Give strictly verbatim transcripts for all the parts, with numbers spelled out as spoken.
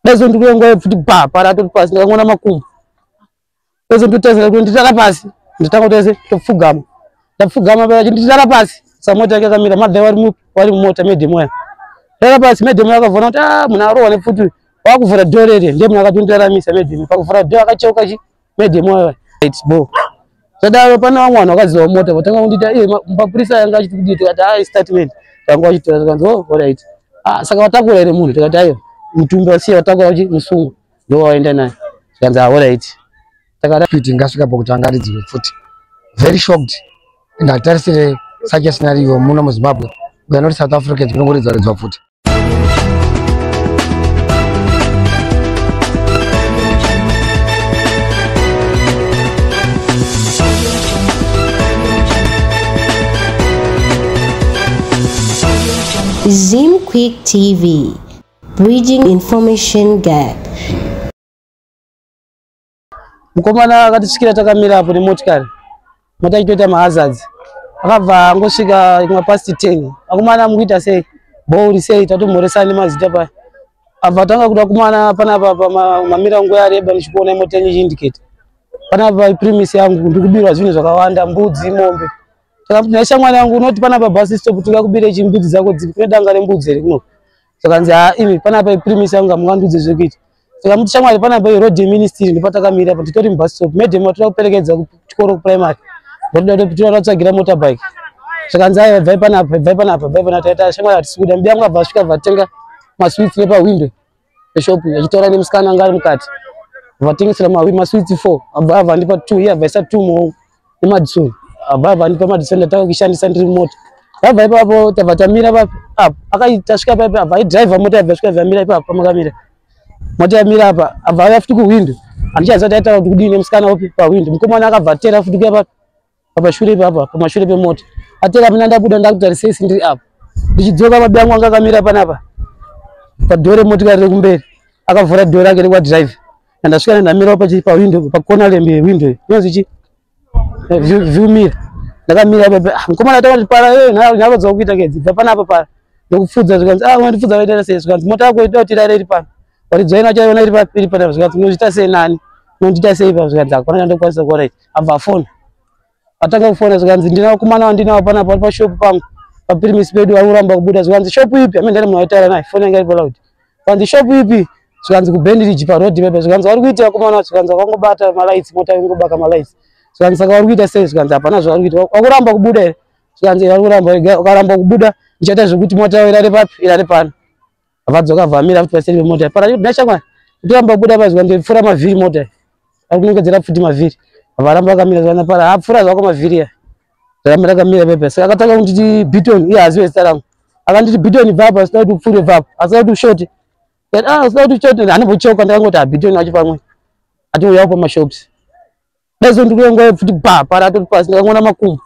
Bezo ndikuyengo futi pa para to pasi ndakona makumbo. Bezo nditezera kuti nditara pasi nditanga kutese tofugama. Ndafugama pa nditara pasi samota yake kamira madhe wari mu wari mota mede moya. Ndara pasi mede moya akavona kuti ah munaro ne futi wakuvura dorere ndiye muna akatondera misa mede pakuvura dora akacheuka chi mede moya. It's bo. Sadaro pana mwana akaziwa mota batanga kundita eh mapurisa yanga achiti kuti ah statement yanga achiti kanzo alright. Ah saka watakura ere munhu tikati ayo mutumbi wasiya watakura uchi musungu ndo waenda naye kanza alright. Takada kuti ngasvika pakutanga ridziwe futi. Very shocked. Ndatarisire such a scenario muno mu Zimbabwe. We are not South Africans kunongoridza ridzwa futi. Zimquick T V, bridging information gap. Mukomana akatisikira takamira apo nemotikari. Mota itoita mahazards. Akabva angosvika ikuma past ten. Akumana mukuita sei? Bori sei tatomhoresana mazita pa. Abva tanga kuda kumana panapa pa mamira nguwa yareba ndichikuona mota yenyu indicate. Panapa premise yangu ndikubirwa zvinhu zvakawanda mbudzi mombe. Takamutinaisha mwana wangu unoti panapa bus stop tikakubire chimbudzi zako dzipwe danga rembudzi ere kuno. Sakanzi ha imi panapa premise yangu amungandudze zvekuita. Tikamutisha mwari panapa road ministry ndipatakamira pa titori bus stop mede moto kuperekedza kuchikoro primary. Ndoda kuti tsagira motorbike. Sakanzi ayo vai panapa vai panapa vai panapa taita shamwari atisikuda mbiya mwabva svika vatenga maswitch nepa window. Shop yachitora nemusikana ngari mukati. Vatengesera mawi maswitch four abva ndipa two iya vaisa two mo nemadison. Abva ndipa madison ndataka kushandisa ndiri moto. Abva ipapo tavatamira papo apo akaita svika papo abva driver mota abva svika vamira ipapo pamakamira. Mota yamira apa abva yafuti ku window. Andichaza taita kuti kudini nemusikana opi pa window. Mukomana akabvatera futi kuya papo. Papa shure papa pamashure pemota. Atera mina ndabuda ndakutarisei ndiri apo. Ndichidzoka mabiyangu anga kamira panapa. Padore motikari iri kumberi. Akavhura dore rake rekwa drive. Ndasvika ndamira pa pa window pa corner lembe window. Inonzi chi? View mirror. Ndakamira papa. Mukomana atati para eh nhakodza kuita kedzi. Bva panapa pa. Ndokufudza zvikanzi ah ndifudza waita sei zvikanzi mota yako ita kuti irare iri pa. Wari dzaina chaona iri pa iri pa zvikanzi unoita sei nani? Unoita sei pa zvikanzi akona ndokwanisa kuora. Abva phone. Atanga kufona zvikanzi ndina kumana ndina panapa pa shop pangu. Pa premise pedu auramba kubuda zvikanzi shop ipi? Amene ndari munoitaira naye phone yanga iri pa loud. Zvikanzi shop ipi? Zvikanzi ku Bendridge pa road pepe zvikanzi wari kuita kumana zvikanzi wakangobata ma lights mota ingobaka ma lights. Zvikanzi saka wari kuita sei zvikanzi hapana zvari kuita. Wakuramba kubuda ere? Zvikanzi wari kuramba ukaramba kubuda ndichaita zvekuti mota yawe irare papi? Irare pano. Avadzoka vamira futi paseri pemota. Para ndachakwa ndoramba kubuda pa zvikanzi ndifura mavhiri mota. Arikunongedzera futi mavhiri. Avaramba vakamira zvana para apfura zvako mavhiri ya. Zvakamira kamira pepe. Saka akatanga kunditi Biton iye aziwe zita rangu. Akanditi Biton baba sina kuti upfure baba. Asina kuti ushoti. Ah sina kuti ushoti anobochoka ndakangoti a Biton achi pamwe. Ati uyawo pa mashops. Bezo ndikuyengo futi pa para to pasi ndakona makumbo.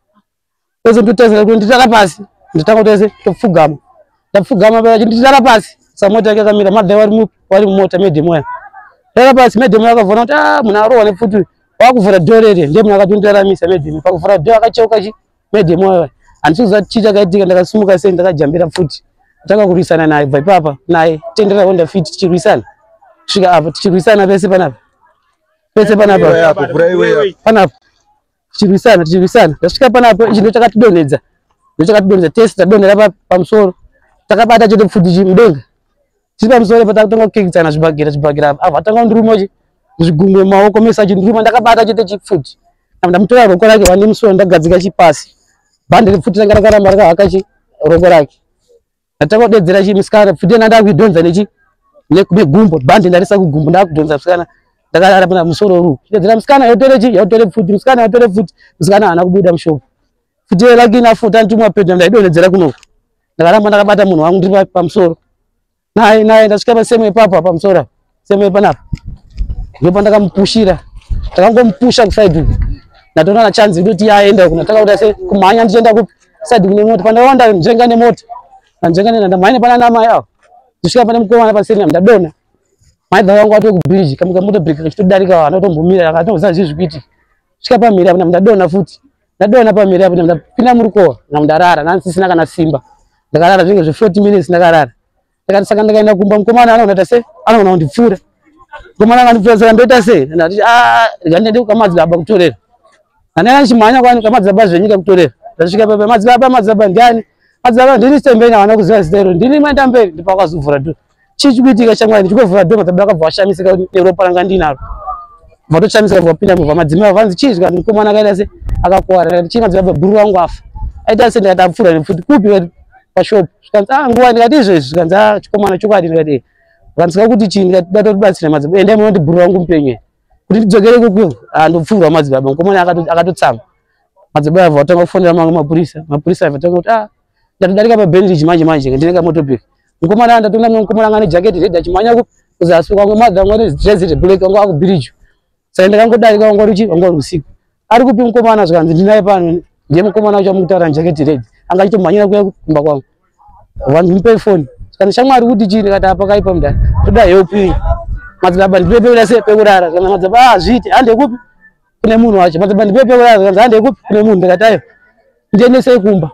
Bezo nditezera kuti nditara pasi. Nditanga kutese tofugama. Ndafugama pa nditara pasi. Samota yake kamira madhe wari mu wari mota mede moya. Ndara pasi mede moya akavona kuti ah munaro ne futi wakuvura dorere ndiye muna akatondera misa mede pakuvura dora akacheuka chi mede moyo andisiza chicha kaitika ndakasimuka sei ndakajambira futi taka kurisana naye bva papa naye tendera Honda Fit tichirisana svika apo tichirisana pese panapa pese panapa panapa tichirisana tichirisana ndasvika panapa ichi ndachakatidonedza ndachakatidonedza test tadonera pa pamusoro takabata chete futi chi mudenga tiri pamusoro patakatanga kukekedzana zvibagira zvibagira apo atanga kundiruma chi zvigumwe maoko mesa chindiruma ndakabata chete chifuti ndamutora roko rake wandi musoro ndagadzika chipasi bhande refuti ranga rakaramba rakahaka chi roko rake ndatakadedzera chi musikana futi nanda kuidonza nechi negumbo bhande ndarisa kugumbo ndakudonza musikana ndakarara pana musoro ru ndedzera musikana yotore chi yotore futi musikana yotore futi musikana ana kubuda mushopu futi rake ina futa ntumwa pedha ndaidonedzera kuno ndakaramba ndakabata munhu wangu ndiri pamusoro naye naye ndasvika pasemwe papa pamusoro semwe panapa ndipo ndakamupushira takangomupusha kuside uku ndatoona na chance kuti yaenda kuna takakuta se kumhanya ndichienda ku side kune mota pandawanda njenga ne mota njenga ne ndamhanya pana na mai awo ndisvika pane mukomana paseri ndadona mai dha wangu atwe ku bridge kamuka moto break kachitodarika anotombumira akatoza zvizvikuiti svika pamira pana ndadona futi ndadona pamira pana ndapinda murukowa na ndarara nansisina kana simba ndakarara zvinge zve forty minutes ndakarara Ndakati saka ndakaenda kumba mukomana anaona kuti se anaona kundipfura. Mukomana akandipfura saka ndoita sei? Ndati ah ndende kukamadzibaba kutorera. Ana chimanya kwani kamadzibaba zvenyika kutorera. Ndasvika papa madzibaba madzibaba ndiani? Madzibaba ndiri sembeni avana kuziva zero. Ndiri maenda mberi ndipakazovhura do. Chichikuitika chamwari ndichikovhura do madzibaba akabva ashamisika kuti ropa ranga ndinaro. Vatochamisika vapinda mubva madzimai vanzi chizwa mukomana akaita se akakuwara kuti chima dzibaba buru wangu afa. Aita se ndakati apfura nefuti kupi pashop. Zvikanzi ah nguwa ndikati izvezvi zvikanzi ah chikomana chokwadi ndikati vakanzika kuti chii ndikati ndatotibatsira madzibaba endai munoti buru wangu mupenyu kuti ndidzokere kuku andopfurwa madzibaba mukomana akatotsama madzibaba vatanga kufonera mamwe mapurisa mapurisa vatanga kuti ah ndatodarika pabhendiji manje manje ndinenge motobheki mukomana ndatonda mukomana ngane jacket red achimanya ku kuzasi kwangu madha ngori dress black wangu akubiriju saka ndakangodarika wangu ruchi wangu usiku ari kupi mukomana zvikanzi ndinaye pano ndiye mukomana wacho mukutaura jacket red anga chitomhanyira kuya kumba kwangu vanzi mupe phone kana shamwari kuti chini kati apa kaipa mudani toda help madzibaba ndipepera se pekurara kana madzibaba ah zviti hande kupi kune munhu wacho madzibaba ndipepera kana hande kupi kune munhu ndakatayo ndiendese kumba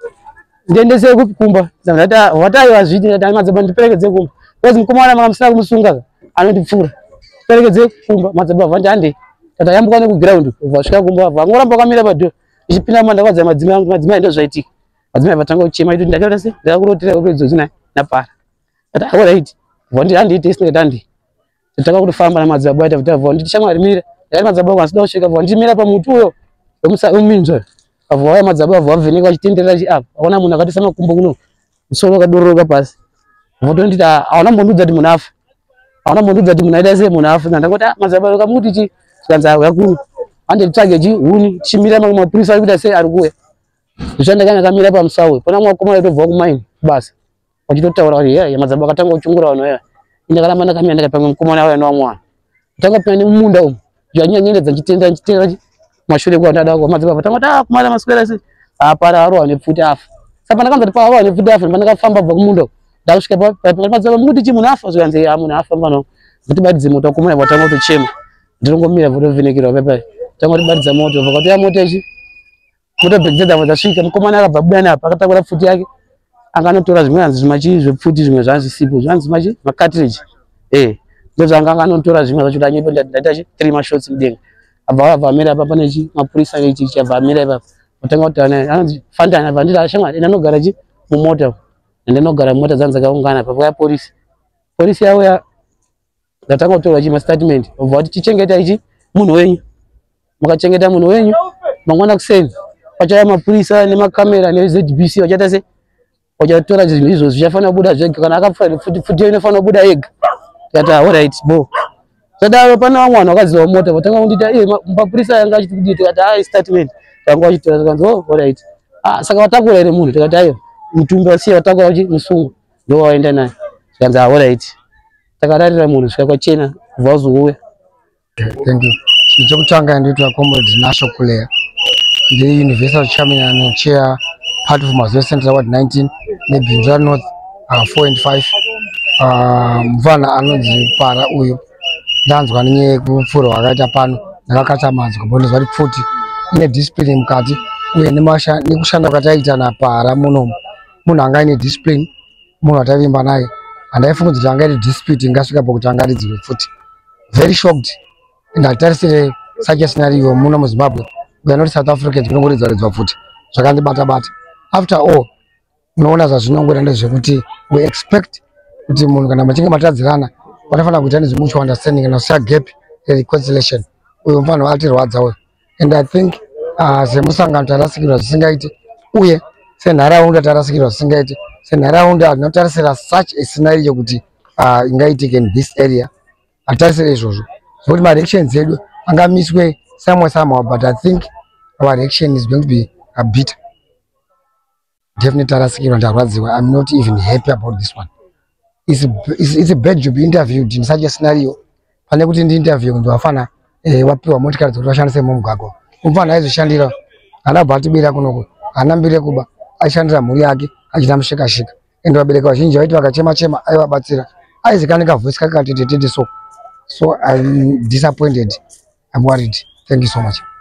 ndiendese kupi kumba ndata watayo azviti ndata madzibaba ndiperekedze kumba kozi mukomana makamsira kumusunga anondipfura perekedze kumba madzibaba vandi hande tata yambukane ku ground vasvika kumba vangoramba kamira padoor ichipinda mandakwadza madzimai madzimai ndo zvaitika madzimai vatanga kuchema kuti ndakaita se ndakakurotera kwedzo zina napara ata all right vondi handi test ndandi nditaka kutofamba na madzibaba aita kuti vondi tishamwari mira ndati madzibaba asida kusvika vondi mira pamuti uyo wemusa uminzo avo waya madzibaba vavheneka vachitenderera chi apa aona munhu akati samakumbo kuno musoro kadororoka pasi votondi ta aona mbondudza kuti munhu afa aona mbondudza kuti munhu aita se munhu afa ndangoti ah madzibaba kamuti chi zvikanzi yakuru hande tsage chi huni chimira mamwe mapurisa ari kuita se ari kuya zvishanda kana kamira pamusawe pona mwakomana tobva kumaini basa wachitotaura kuti yeah madzibaba akatanga kuchungura vanhu aya ine kana mana kamira ndakapanga mukomana waya nomwana tanga pena mumunda umu zvanyanyendedza chitenda chitenda mashure kwa ndada kwa madzibaba tanga ta kumala maswera se apara aro ane pfuti afa saka ndakanza tipa aro ane pfuti afa ndakafamba bva kumundo ndasvika pa madzibaba muti chi munhu afa zvikanzi ah munhu afa pano kuti badze moto kumana vatanga kutochema ndingomira votovhenekera pepa tanga tibadza moto vakati ya moto ichi moto bhekedzedza vadzasvika mukomana akabva buda napa akatakura pfuti yake anganotora zvimwe hanzi zvimachi zvepfuti zvimwe zvanzi sipo zvanzi machi macartridge eh ndozvanga anganotora zvimwe zvacho danyepo ndaita chi three mashots mudenga abva abva amira apa pane chi mapurisa ichi chabva amira apa utanga kuti ana anzi fandana vandira ashamwari inanogara chi mumota ndinogara mota dzanza kaungana pa kwa polisi polisi yawo ya ndatanga kutora chi statement obva kuti tichengeta ichi munhu wenyu mukachengeta munhu wenyu mangwana kuseni pachaya mapurisa nemakamera nezB C wachata se wachatora zvinhu izvo zvichafana kubuda zvega kana akapfura futi futi inofanira kubuda yega yata all right bo sadaro pana vamwe vanhu vakaziva mota vatanga kundita eh mapurisa yanga achiti kuditi kati ah statement yanga achitora kanzi oh all right ah saka watakura ere munhu tikati ayo mutumbi wasiya watakura uchi musungu ndo waenda naye kanzi all right takararira munhu svika kwachena vazouya. Thank you. Chokutanga nditwa comrade Nasho Kulea, the Universal Chairman and Chair, part of Mazoe Central Ward nineteen, Nebinza North uh, four and five. Mvana anonzi para uyo ndanzwa ninye kufuro wakaita pano nakakata manzi kuboneza vari pfuti ine discipline mukati uye nemasha nekushanda kwataita na para muno munhu anga ine discipline munhu atavimba naye andaifunga kuti anga ine dispute ingasvika pakuti anga ridzirwe pfuti. Very shocked ndatarisire such a scenario muno muZimbabwe. We are not South Africans kunongoridzwa ridzwa pfuti zvakandibata bata. After all unoona zvazvinongora ndezvekuti we expect kuti munhu kana machinge matadzirana vanofana kuita nezvemutual understanding kana kusiya gap reconciliation uyo mfano atirwadza uyo. And I think uh, semusangano tarasikirwa zvisingaiti uye senharaunda tarasikirwa zvisingaiti senharaunda tinotarisira such a scenario kuti uh, ingaitike in this area atarisire izvozvo zvokuti mareactions edu angamiswe somewhere somehow, but I think our reaction is going to be a bit definitely tarasikirwa ndarwadziwa. I'm not even happy about this one. It's a, it's, it's a bad job interviewed in such a scenario. Pane kuti ndi interview ndo afana eh wapiwa motikari kuti washandise mumugwagwa. Umfana aizoshandira anabva atibira kunoko anambire kuba aishandira mhuri yake achita mushika shika ende vabereka vazhinji vaiti vakachema chema aivabatsira aizikanika voice kaka tete tete so so I'm disappointed. I'm worried. Thank you so much.